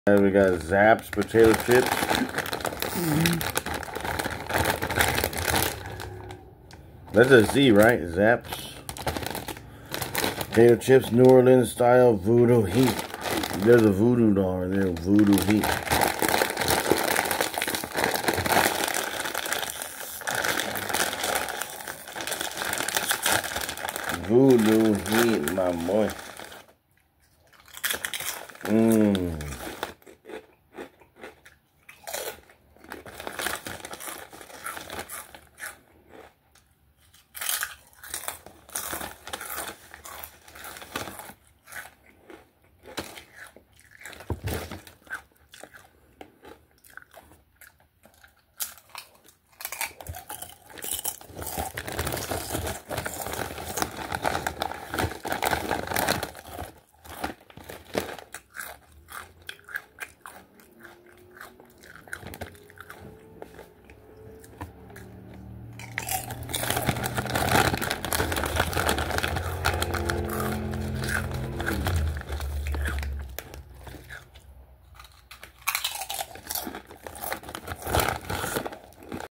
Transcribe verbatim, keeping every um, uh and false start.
And we got Zapps potato chips. That's a Z, right? Zapps. Potato chips, New Orleans style voodoo heat. There's a voodoo doll right there, voodoo heat. Voodoo heat, my boy.